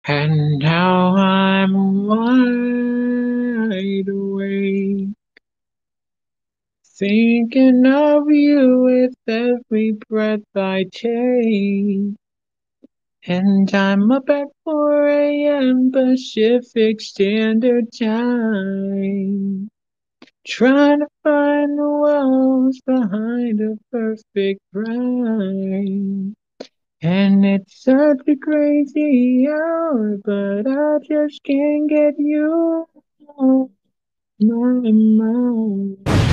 And now I'm wide awake, thinking of you with every breath I take. And I'm up at 4 a.m. Pacific Standard Time, trying to find the walls behind a perfect crime. And it's such a crazy hour, but I just can't get you off my mind.